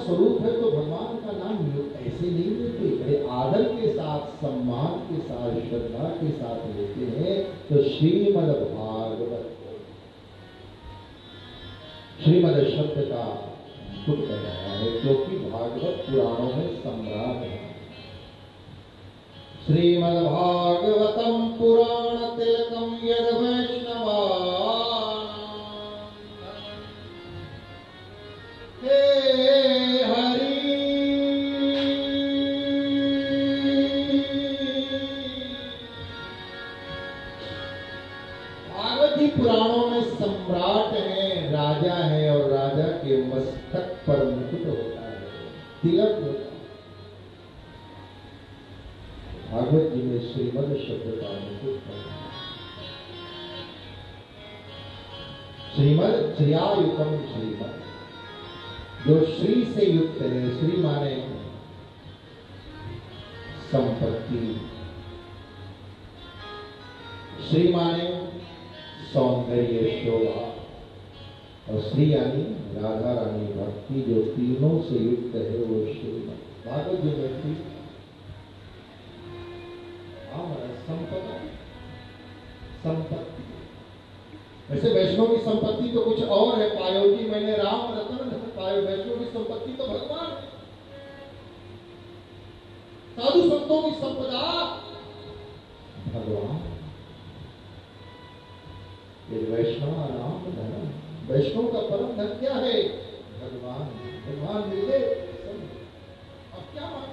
स्वरूप है तो भगवान का नाम ऐसे नहीं लेते, बड़े आदर के साथ, सम्मान के साथ, श्रद्धा के साथ लेते हैं। तो श्रीमद् भागवत, श्रीमद् शब्द का सुख बनाया है क्योंकि भागवत पुराणों में सम्राट है। श्रीमद् भागवतम पुराण तिलकम यद वैष्णवा पुराणों में सम्राट है, राजा है और राजा के मस्तक पर मुकुट होता है, तिलक होता है। भागवत जी में श्रीमद् शब्द का मुकुट है। श्रीमद् श्रियायुक्तम श्रीमद्, जो श्री से युक्त है। श्री माने संपत्ति, श्री माने सौंदर्य शोभा, और श्री यानी राधा रानी भक्ति, जो तीनों से युक्त है वो श्रीमद् भागवत जी में थी। संपदा, संपत्ति। वैसे वैष्णव की संपत्ति तो कुछ और है, पायो की मैंने राम रतन पायो। वैष्णव की संपत्ति तो भगवान है। साधु संतों की संपदा भगवान। वैष्णव राम धन, वैष्णव का परम धन क्या है? भगवान। भगवान मिल गए। अब क्या